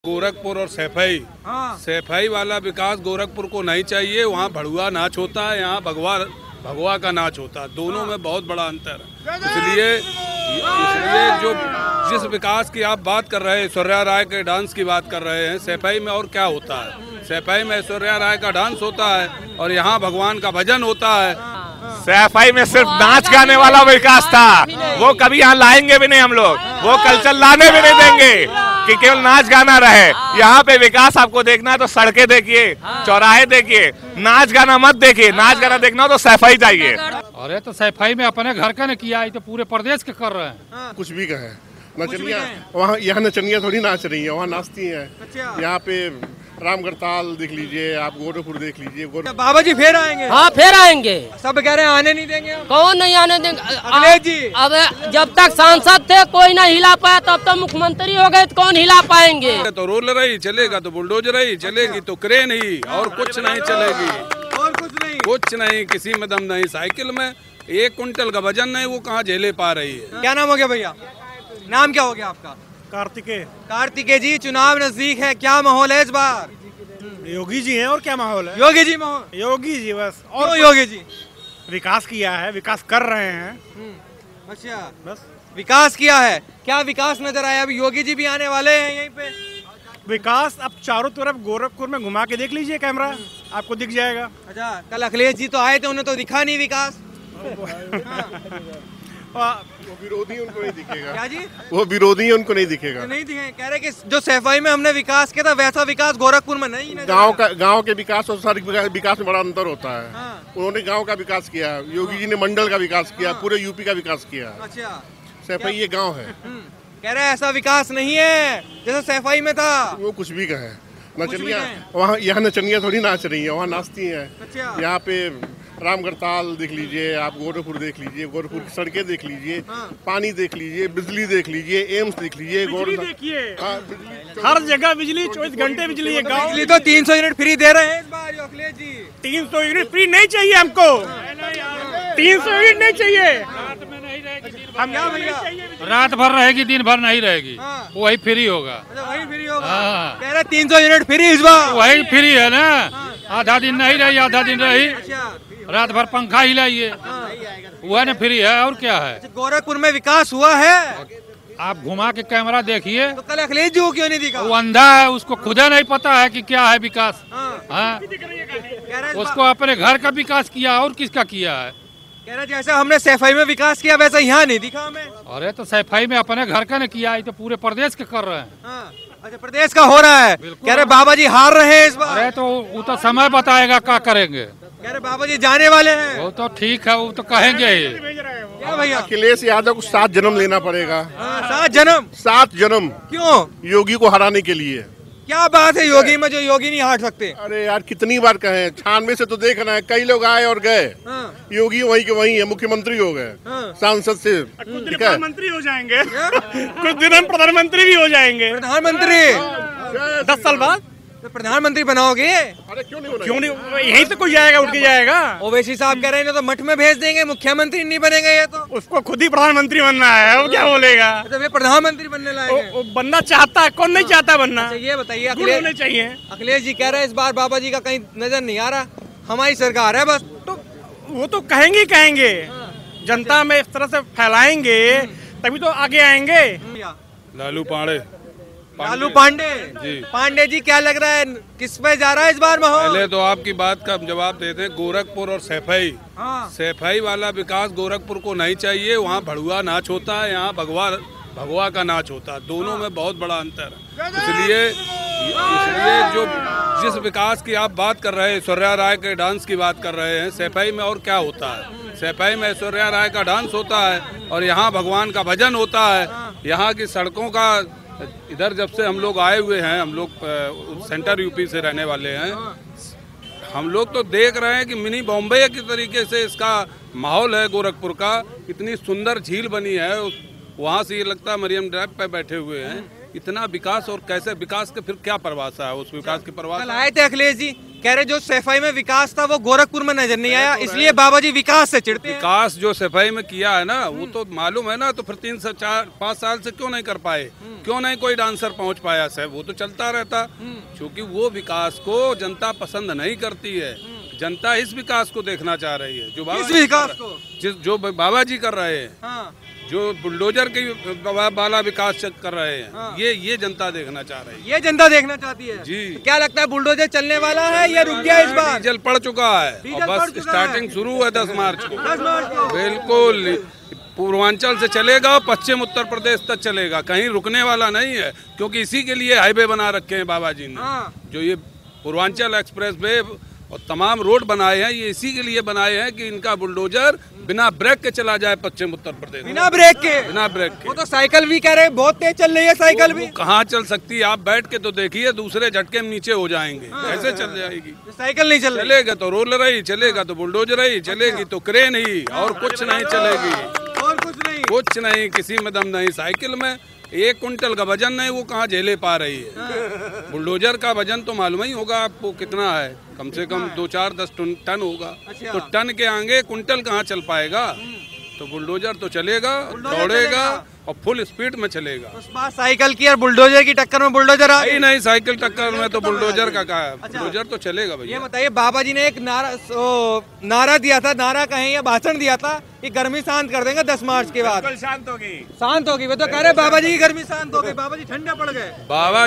गोरखपुर और सैफई सैफई वाला विकास गोरखपुर को नहीं चाहिए। वहाँ भड़ुआ नाच होता है, यहाँ भगवा का नाच होता है। दोनों में बहुत बड़ा अंतर है। इसलिए जो जिस विकास की आप बात कर रहे हैं, ऐश्वर्या राय के डांस की बात कर रहे हैं, सैफई में और क्या होता है? सैफई में ऐश्वर्या राय का डांस होता है और यहाँ भगवान का भजन होता है। सैफई में सिर्फ नाच गाने वाला विकास था, वो कभी यहाँ लाएंगे भी नहीं हम लोग, वो कल्चर लाने भी नहीं देंगे कि केवल नाच गाना रहे। यहाँ पे विकास आपको देखना है तो सड़कें देखिए, चौराहे देखिए, नाच गाना मत देखिए। नाच गाना देखना हो तो सैफई जाइए। अरे तो सैफई में अपने घर का ने किया, तो पूरे प्रदेश के कर रहे हैं। कुछ भी कहे नचनिया, वहाँ यहाँ नचनिया थोड़ी नाच रही है, वहाँ नाचती है। यहाँ पे रामगढ़ ताल देख लीजिए, आप गोरखपुर देख लीजिए। बाबा जी फिर आएंगे? हाँ फिर आएंगे। सब कह रहे हैं आने नहीं देंगे। कौन नहीं आने देंगे? अखिलेश जी अब जब तक सांसद थे कोई नहीं हिला पाया, तब तक मुख्यमंत्री हो गए तो कौन हिला पाएंगे? तो रोलर ही चलेगा तो बुलडोजर ही चलेगी, तो क्रेन ही, और कुछ नहीं चलेगी। और कुछ नहीं, किसी में दम नहीं। साइकिल में 1 कुंटल का वजन नहीं, वो कहाँ झेले पा रही है। क्या नाम हो गया भैया? नाम क्या हो गया आपका? कार्तिकेय जी, चुनाव नजदीक है, क्या माहौल है इस बार? योगी जी हैं और क्या माहौल है? योगी जी माहौल, योगी जी बस। और योगी जी विकास किया है, विकास कर रहे हैं। अच्छा, बस विकास किया है। क्या विकास नजर आया? अभी योगी जी भी आने वाले हैं यहीं पे। विकास अब चारों तरफ गोरखपुर में घुमा के देख लीजिए, कैमरा आपको दिख जाएगा। अच्छा, कल अखिलेश जी तो आए थे, उन्हें तो दिखा नहीं विकास। वो विरोधी उनको नहीं दिखेगा। क्या जी? वो विरोधी उनको नहीं दिखेगा। नहीं दिखे, कह रहे कि जो सैफई में हमने विकास किया था वैसा विकास गोरखपुर में नहीं। गांव के विकास और शहर विकास में बड़ा अंतर होता है। उन्होंने गांव का विकास किया, योगी जी ने मंडल का विकास किया, पूरे यूपी का विकास किया। अच्छा, सैफई ये गाँव है। कह रहे ऐसा विकास नहीं है जैसा सैफई में था। वो कुछ भी कहे नचनिया, वहाँ यहाँ नचनिया थोड़ी नाच रही है, वहाँ नाचती है। यहाँ पे रामगढ़ ताल देख लीजिए, आप गोरखपुर देख लीजिए, गोरखपुर की सड़कें देख लीजिए, पानी देख लीजिए, बिजली देख लीजिए, एम्स देख लीजिए, देखिए हर जगह बिजली, 24 घंटे बिजली है। गाँव बिजली तो 300 यूनिट फ्री दे रहे हैं इस बार अखिलेश जी। 300 यूनिट फ्री नहीं चाहिए हमको, 300 यूनिट नहीं चाहिए। हम क्या भैया? रात भर रहेगी, दिन भर नहीं रहेगी, वही फ्री होगा। अच्छा, वही फ्री होगा। कह रहे 300 यूनिट फ्री इस बार। वही फ्री है ना, आधा दिन नहीं रही, आधा दिन रही, रात भर पंखा हिलाइए, वह ना फ्री है। और क्या है? गोरखपुर में विकास हुआ है। आप घुमा के कैमरा देखिए। तो कल अखिलेश जी को क्यों नहीं दिखा? वो अंधा है, उसको खुद नहीं पता है कि क्या है विकास। हाँ, उसको अपने घर का विकास किया और किसका किया है? कह रहे जैसा हमने सैफई में विकास किया वैसा यहाँ नहीं दिखा हमें। अरे तो सैफई में अपने घर का ने किया, तो पूरे प्रदेश के कर रहे हैं। अच्छा, प्रदेश का हो रहा है। कह रहे बाबा जी हार रहे हैं इस बार। अरे तो वो तो समय बताएगा क्या करेंगे। कह रहे बाबा जी जाने वाले हैं। वो तो ठीक है, वो तो कहेंगे ही। क्या भैया? अखिलेश यादव को 7 जन्म लेना पड़ेगा। 7 जन्म क्यों? योगी को हराने के लिए। क्या बात है योगी में जो योगी नहीं हार सकते? अरे यार कितनी बार कहे, 96 से तो देख रहे हैं, कई लोग आए और गए। योगी वहीं के वहीं है, मुख्यमंत्री हो गए, सांसद से कुछ दिन प्रधानमंत्री हो जाएंगे। कुछ दिन हम प्रधानमंत्री भी हो जाएंगे। प्रधानमंत्री 10 साल बाद तो प्रधानमंत्री बनाओगे? अरे क्यों नहीं, यहीं से कोई जाएगा, उठ के जाएगा। ओवैसी साहब कह रहे हैं तो मठ में भेज देंगे, मुख्यमंत्री नहीं बनेगा। ये तो उसको खुद ही प्रधानमंत्री बनना है, वो क्या बोलेगा? तो वे प्रधानमंत्री बनने लायक है। बनना चाहता है, कौन नहीं चाहता बनना? अच्छा, ये बताइए अखिलेश जी कह रहे हैं इस बार बाबा जी का कहीं नजर नहीं आ रहा, हमारी सरकार है बस। तो वो तो कहेंगे, जनता में इस तरह से फैलाएंगे तभी तो आगे आएंगे। लालू पांडे जी, क्या लग रहा है किस पे जा रहा है इस बार माहौल? पहले तो आपकी बात का जवाब देते हैं। गोरखपुर और सैफई वाला विकास गोरखपुर को नहीं चाहिए। वहाँ भड़ुआ नाच होता है, यहाँ भगवा का नाच होता है। दोनों में बहुत बड़ा अंतर है। इसलिए जो जिस विकास की आप बात कर रहे हैं, ऐश्वर्या राय के डांस की बात कर रहे हैं, सैफई में और क्या होता है? सैफई में ऐश्वर्या राय का डांस होता है और यहाँ भगवान का भजन होता है। यहाँ की सड़कों का, इधर जब से हम लोग आए हुए हैं, हम लोग सेंटर यूपी से रहने वाले हैं, हम लोग तो देख रहे हैं कि मिनी बॉम्बे की तरीके से इसका माहौल है। गोरखपुर का इतनी सुंदर झील बनी है, वहाँ से ये लगता है मरियम ड्राइव पे बैठे हुए हैं। इतना विकास और कैसे विकास के फिर क्या परिभाषा है उस विकास की परिभाषा? कल आए थे अखिलेश जी, कह रहे जो सफाई में विकास था वो गोरखपुर में नजर नहीं आया, इसलिए बाबा जी विकास से चिढ़ते हैं। विकास जो सफाई में किया है ना वो तो मालूम है ना, तो फिर 3 से 4-5 साल से क्यों नहीं कर पाए? क्यों नहीं कोई डांसर पहुंच पाया? साहब वो तो चलता रहता, क्योंकि वो विकास को जनता पसंद नहीं करती है। जनता इस विकास को देखना चाह रही है जो बाबा विकास को जो बाबा जी कर रहे हैं, जो बुलडोजर की वाला विकास कर रहे हैं, ये जनता देखना चाह रही है, ये जनता देखना चाहती है जी। तो क्या लगता है बुलडोजर चलने वाला है या रुक गया इस बार? डीजल पड़ चुका है और बस स्टार्टिंग शुरू है 10 मार्च को। 10 मार्च को बिल्कुल पूर्वांचल से चलेगा, पश्चिम उत्तर प्रदेश तक चलेगा, कहीं रुकने वाला नहीं है, क्योंकि इसी के लिए हाईवे बना रखे हैं बाबा जी ने। जो ये पूर्वांचल एक्सप्रेस वे और तमाम रोड बनाए हैं, ये इसी के लिए बनाए हैं कि इनका बुलडोजर बिना ब्रेक के चला जाए पश्चिम उत्तर प्रदेश। बिना ब्रेक के? बिना ब्रेक के। वो तो साइकिल भी कह रहे हैं बहुत तेज चल रही है साइकिल भी। कहाँ चल सकती है? आप बैठ के तो देखिए, दूसरे झटके में नीचे हो जाएंगे। कैसे चल जाएगी? साइकिल नहीं चल रही। चलेगा तो रोलर ही चलेगा, तो बुलडोजर ही चलेगी, तो क्रेन ही, और कुछ नहीं चलेगी। और कुछ नहीं, किसी में दम नहीं। साइकिल में 1 कुंटल का वजन नहीं, वो कहाँ झेले पा रही है। बुलडोजर का वजन तो मालूम ही होगा आपको कितना है, कम से कम 2-4-10 टन होगा। तो टन के आगे कुंटल कहाँ चल पाएगा? तो बुलडोजर तो चलेगा, दौड़ेगा और फुल स्पीड में चलेगा। उस बार साइकिल की और बुलडोजर की टक्कर में बुलडोजर आ गई। नहीं, साइकिल टक्कर में तो बुलडोजर का क्या है? बुलडोजर तो चलेगा भैया। ये बताइए, बाबा जी ने एक नारा दिया था, नारा कहें या भाषण दिया था कि गर्मी शांत कर देंगे 10 मार्च के बाद। शांत होगी, शांत होगी। वो तो कह रहे बाबा जी की गर्मी शांत हो गई, बाबा जी ठंडे पड़ गए। बाबा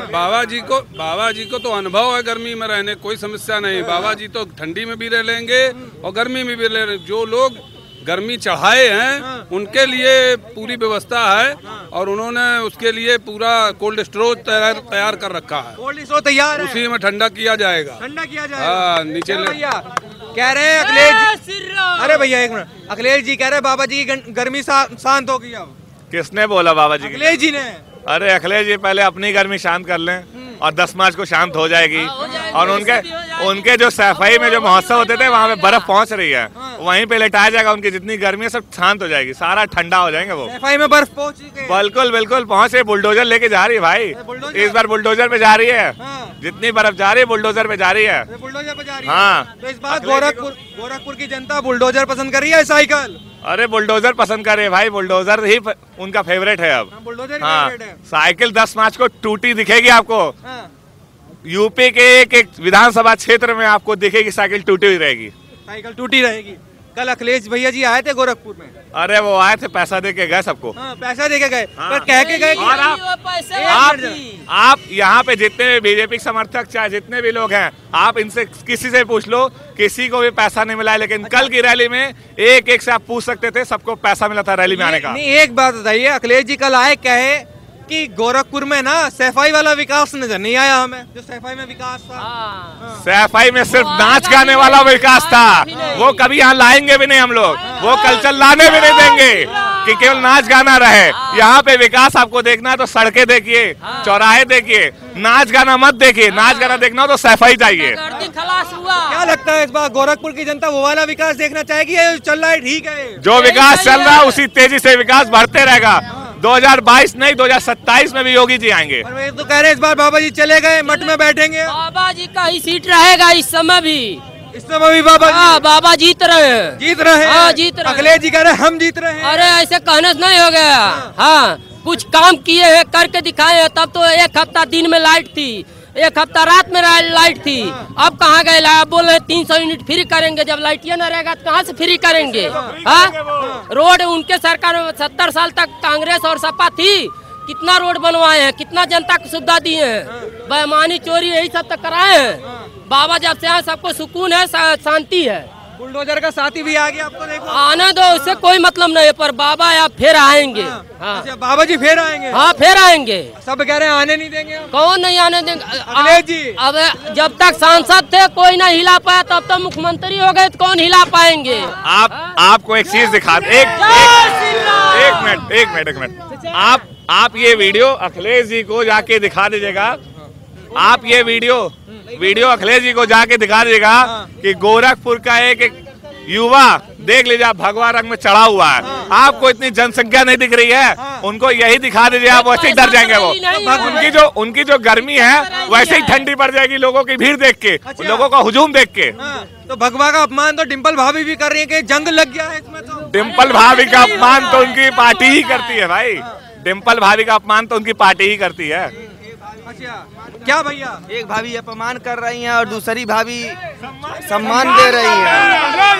जी को तो अनुभव है गर्मी में रहने, कोई समस्या नहीं। बाबा जी तो ठंडी में भी रह लेंगे और गर्मी में भी रह लेंगे। जो लोग गर्मी चढ़ाए हैं उनके लिए पूरी व्यवस्था है, और उन्होंने उसके लिए पूरा कोल्ड स्टोरेज तैयार कर रखा है। कोल्ड स्टोरेज तैयार है, उसी में ठंडा किया जाएगा। ठंडा किया जाएगा। हाँ, नीचे भैया कह रहे हैं अखिलेश जी, अरे भैया एक मिनट, अखिलेश जी कह रहे बाबा जी की गर्मी शांत हो गई। अब किसने बोला? बाबा जी? अखिलेश जी ने। अरे अखिलेश जी पहले अपनी गर्मी शांत कर लें और 10 मार्च को शांत हो जाएगी। और उनके जो सफाई में जो महोत्सव होते थे वहाँ पे बर्फ पहुँच रही है, वहीं पे लेटाया जाएगा। उनकी जितनी गर्मी है सब शांत हो जाएगी, सारा ठंडा हो जाएंगे वो। सफाई में बर्फ पहुँच गई? बिल्कुल पहुँच रही। बुलडोजर लेके जा रही है भाई, इस बार बुलडोजर पे जा रही है। जितनी बर्फ जा रही है बुलडोजर पे जा रही है। बुलडोजर पे जा रही है। हाँ, तो इस बार गोरखपुर की जनता बुलडोजर पसंद कर रही है साइकिल? अरे बुलडोजर पसंद करे भाई, बुलडोजर ही उनका फेवरेट है अब। बुलडोजर फेवरेट है। साइकिल 10 मार्च को टूटी दिखेगी आपको। यूपी के एक विधानसभा क्षेत्र में आपको दिखेगी साइकिल टूटी हुई रहेगी। साइकिल टूटी रहेगी। कल अखिलेश भैया जी आए थे गोरखपुर में। अरे वो आए थे, पैसा दे के गए सबको। पैसा दे के गए, पर कह के गए। और आप यहाँ पे जितने भी बीजेपी समर्थक चाहे जितने भी लोग हैं, आप इनसे किसी से पूछ लो, किसी को भी पैसा नहीं मिला है। लेकिन कल की रैली में एक से आप पूछ सकते थे, सबको पैसा मिला था रैली में आने का। नहीं, एक बात बताइए, अखिलेश जी कल आए कहे कि गोरखपुर में ना सफाई वाला विकास नजर नहीं आया हमें, जो सफाई में विकास था। सफाई में सिर्फ नाच गाने वाला विकास था, वो कभी यहाँ लाएंगे भी नहीं हम लोग, वो कल्चर लाने भी नहीं देंगे कि केवल नाच गाना रहे। यहाँ पे विकास आपको देखना है तो सड़कें देखिए, चौराहे देखिए, नाच गाना मत देखिए। नाच गाना देखना हो तो सफाई चाहिए। क्या लगता है इस बार गोरखपुर की जनता वो वाला विकास देखना चाहेगी या चल रहा है ठीक है? जो विकास चल रहा है उसी तेजी से विकास बढ़ते रहेगा। 2022 नहीं 2027 में भी योगी जी आएंगे। और वे तो कह रहे हैं इस बार बाबा जी चले गए, मठ में बैठेंगे। बाबा जी का ही सीट रहेगा इस समय भी। इस समय भी बाबा जी? बाबा जीत रहे हैं। जीत रहे हैं? हाँ, जीत रहे। अखिलेश जी कह रहे हम जीत रहे हैं। अरे ऐसे कहने से नहीं हो गया। हाँ, कुछ काम किए हैं, करके दिखाए हैं। तब तो 1 हफ्ता दिन में लाइट थी, 1 हफ्ता रात में लाइट थी। अब कहाँ गए? आप बोल रहे 300 यूनिट फ्री करेंगे। जब लाइटिया न रहेगा तो कहाँ से फ्री करेंगे? हाँ, रोड उनके सरकार में 70 साल तक कांग्रेस और सपा थी, कितना रोड बनवाए हैं, कितना जनता को सुविधा दिए हैं, बेईमानी चोरी यही सब तो कराए हैं। बाबा जब से आए सबको सुकून है, शांति है। बुलडोजर का साथी भी आ गया, आपको देखो। आने दो, उससे कोई मतलब नहीं है, पर बाबा आप फिर आएंगे। हाँ। अच्छा, बाबा जी फिर आएंगे? हाँ, फिर आएंगे। सब कह रहे हैं आने नहीं देंगे। कौन नहीं आने देंगे? अखिलेश जी अब जब तक सांसद थे कोई नहीं हिला पाया, तब तक मुख्यमंत्री हो गए तो कौन हिला पाएंगे? आपको एक चीज दिखा, एक मिनट आप ये वीडियो अखिलेश जी को जाके दिखा दीजिएगा। आप ये वीडियो अखिलेश जी को जाके दिखा दीजिएगा कि गोरखपुर का एक युवा देख लीजिए आप, भगवा रंग में चढ़ा हुआ है। आपको इतनी जनसंख्या नहीं दिख रही है, उनको यही दिखा दीजिए, आप वैसे ही डर जाएंगे। वो उनकी जो गर्मी है वैसे ही ठंडी पड़ जाएगी लोगों की भीड़ देख के, लोगों का हुजूम देख के। तो भगवा का अपमान तो डिम्पल भाभी भी कर रही है कि जंग लग गया है इसमें। तो डिम्पल भाभी का अपमान तो उनकी पार्टी ही करती है भाई, डिम्पल भाभी का अपमान तो उनकी पार्टी ही करती है। अच्छा, क्या भैया? एक भाभी अपमान कर रही हैं और दूसरी भाभी सम्मान दे रही है।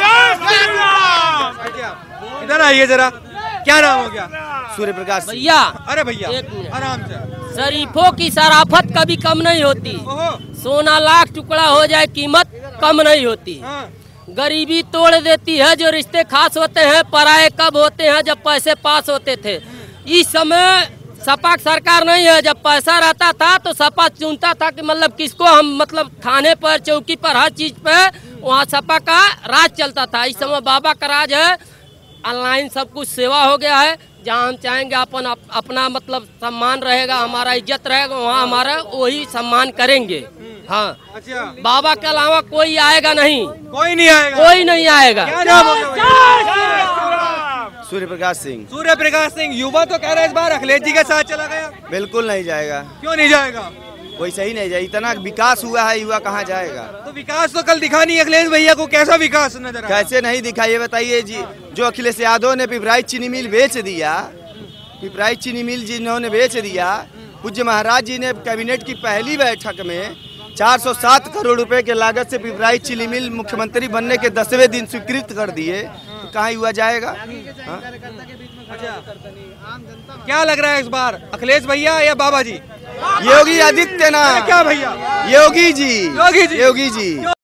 इधर आइए जरा, क्या नाम हो गया? सूर्य प्रकाश भैया। अरे भैया एक मिनट। आराम से। शरीफों की शराफत कभी कम नहीं होती, सोना लाख टुकड़ा हो जाए कीमत कम नहीं होती। गरीबी तोड़ देती है जो रिश्ते खास होते हैं, पराये कब होते हैं जब पैसे पास होते थे। इस समय सपा सरकार नहीं है, जब पैसा रहता था तो सपा चुनता था कि मतलब किसको हम मतलब थाने पर चौकी पर हर चीज पे वहाँ सपा का राज चलता था। इस समय बाबा का राज है, ऑनलाइन सब कुछ सेवा हो गया है। जहाँ हम चाहेंगे अपना मतलब सम्मान रहेगा, हमारा इज्जत रहेगा, वहाँ हमारा वही सम्मान करेंगे। हाँ। अच्छा, बाबा के अलावा कोई आएगा नहीं, कोई नहीं आएगा, कोई नहीं आएगा। क्या नाम होगा? सूर्य प्रकाश सिंह। सूर्य प्रकाश सिंह। युवा तो कह रहे इस बार अखिलेश जी के साथ चला गया। बिल्कुल नहीं जाएगा। क्यों नहीं जाएगा? कोई सही नहीं जाएगा, इतना विकास हुआ है, युवा कहाँ जाएगा? तो विकास तो कल दिखा नहीं अखिलेश भैया को, कैसा विकास नजर आया? कैसे नहीं दिखा ये बताइए जी। जो अखिलेश यादव ने पिपराइच चीनी मिल बेच दिया, पिपराइच चीनी मिल जिन्होंने बेच दिया, पूज्य महाराज जी ने कैबिनेट की पहली बैठक में 407 करोड़ रुपए के लागत से पिपराइच चीनी मिल मुख्यमंत्री बनने के 10वें दिन स्वीकृत कर दिए, तो कहाँ युवा जाएगा? अच्छा, क्या लग रहा है इस बार अखिलेश भैया या बाबा जी? योगी आदित्यनाथ। क्या भैया? योगी जी। योगी जी। योगी जी।